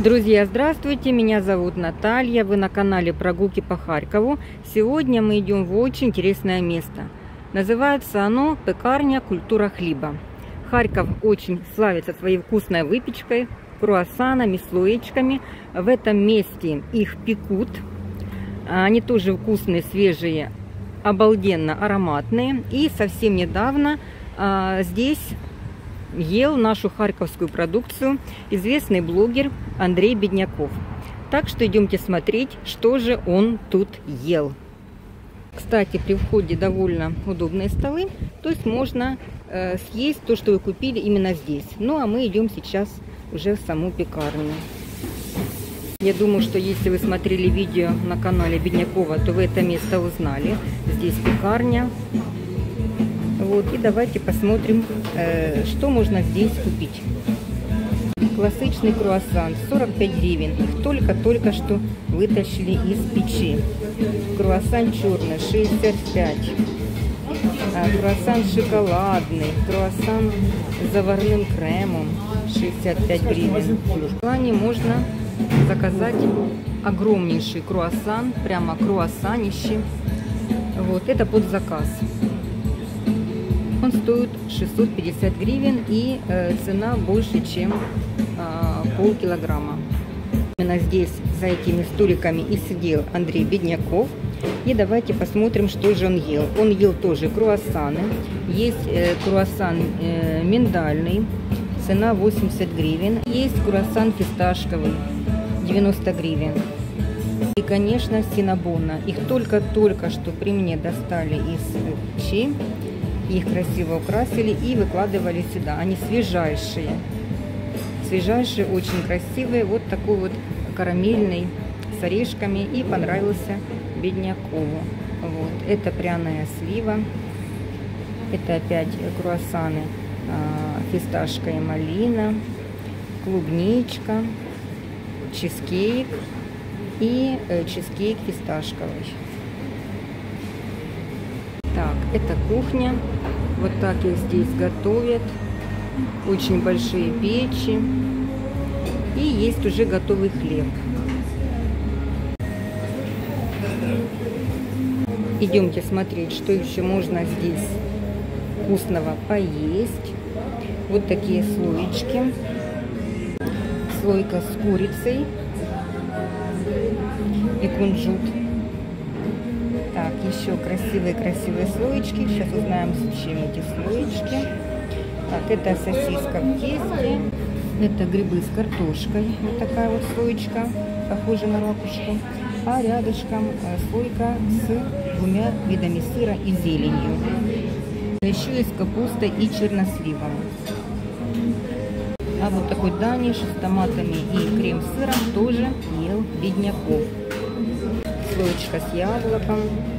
Друзья, здравствуйте! Меня зовут Наталья. Вы на канале Прогулки по Харькову. Сегодня мы идем в очень интересное место. Называется оно Пекарня Культура хлеба. Харьков очень славится своей вкусной выпечкой, круассанами, слоечками. В этом месте их пекут. Они тоже вкусные, свежие, обалденно ароматные. И совсем недавно здесь ел нашу харьковскую продукцию известный блогер Андрей Бедняков. Так что идемте смотреть, что же он тут ел. Кстати, при входе довольно удобные столы, то есть можно съесть то, что вы купили именно здесь. Ну а мы идем сейчас уже в саму пекарню. Я думаю, что если вы смотрели видео на канале Беднякова, то вы это место узнали. Здесь пекарня. Вот, и давайте посмотрим, что можно здесь купить. Классичный круассан 45 гривен. Их только что вытащили из печи. Круассан черный 65. Круассан шоколадный. Круассан с заварным кремом 65 гривен. В плане можно заказать огромнейший круассан. Прямо круассанище. Вот, это под заказ. Он стоит 650 гривен и цена больше, чем полкилограмма. Именно здесь, за этими столиками, и сидел Андрей Бедняков. И давайте посмотрим, что же он ел. Он ел тоже круассаны. Есть круассан миндальный, цена 80 гривен. Есть круассан фисташковый, 90 гривен. И, конечно, синнабона. Их только что при мне достали из печи. Их красиво украсили и выкладывали сюда. Они свежайшие. Свежайшие, очень красивые. Вот такой вот карамельный с орешками. И понравился Беднякову. Вот. Это пряная слива. Это опять круассаны фисташка и малина. Клубничка. Чизкейк. И чизкейк фисташковый. Так, это кухня. Вот так их здесь готовят. Очень большие печи. И есть уже готовый хлеб. Идемте смотреть, что еще можно здесь вкусного поесть. Вот такие слоечки. Слойка с курицей и кунжут. Так, еще красивые слоечки. Сейчас узнаем, с чем эти слоечки. Так, это сосиска в тесте. Это грибы с картошкой. Вот такая вот слоечка, похожа на ракушку. А рядышком слойка с двумя видами сыра и зеленью. Еще есть капуста и черносливом. А вот такой даниш с томатами и крем-сыром тоже ел Бедняков. Слоечка с яблоком.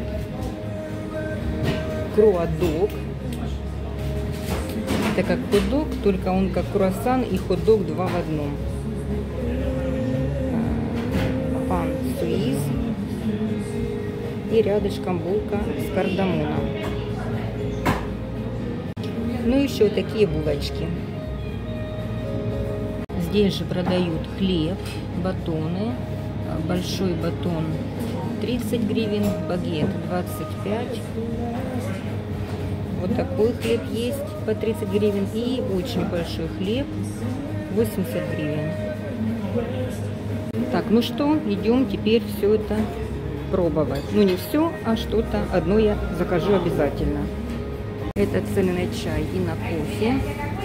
Круадог. Это как хот-дог, только он как круассан и хот-дог 2 в одном. Пан суиз. И рядышком булка с кардамоном. Ну и еще такие булочки. Здесь же продают хлеб, батоны. Большой батон 30 гривен, багет 25. Вот такой хлеб есть по 30 гривен. И очень большой хлеб 80 гривен. Так, ну что, идем теперь все это пробовать. Ну не все, а что-то одно я закажу обязательно. Это цены на чай и на кофе.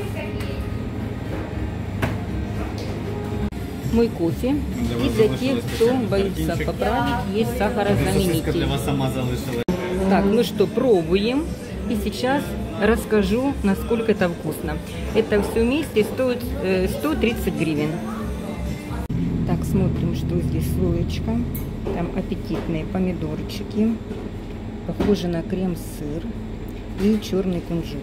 Мой кофе. И для тех, кто боится поправить, есть сахарозаменитель. Так, ну что, пробуем. И сейчас расскажу, насколько это вкусно. Это все вместе стоит 130 гривен. Так, смотрим, что здесь слоечка. Там аппетитные помидорчики. Похоже на крем-сыр. И черный кунжут.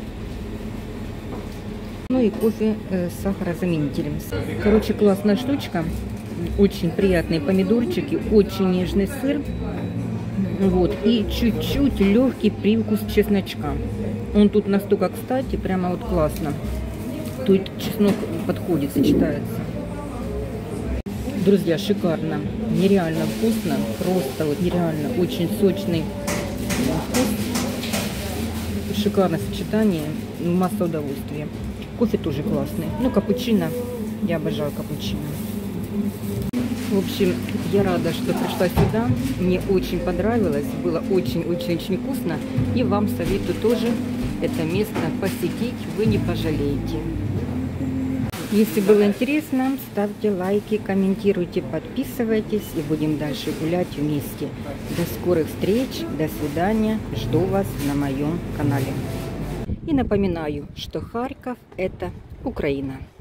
Ну и кофе с сахарозаменителем. Короче, классная штучка. Очень приятные помидорчики, очень нежный сыр. Вот, и чуть-чуть легкий привкус чесночка. Он тут настолько кстати, прямо вот классно. Тут чеснок подходит, сочетается. Друзья, шикарно, нереально вкусно, просто вот нереально, очень сочный вкус, шикарное сочетание, масса удовольствия. Кофе тоже классный, ну капучино, я обожаю капучино. В общем, я рада, что пришла сюда, мне очень понравилось, было очень-очень вкусно, и вам советую тоже это место посетить, вы не пожалеете. Если было интересно, ставьте лайки, комментируйте, подписывайтесь и будем дальше гулять вместе. До скорых встреч, до свидания, жду вас на моем канале. И напоминаю, что Харьков – это Украина.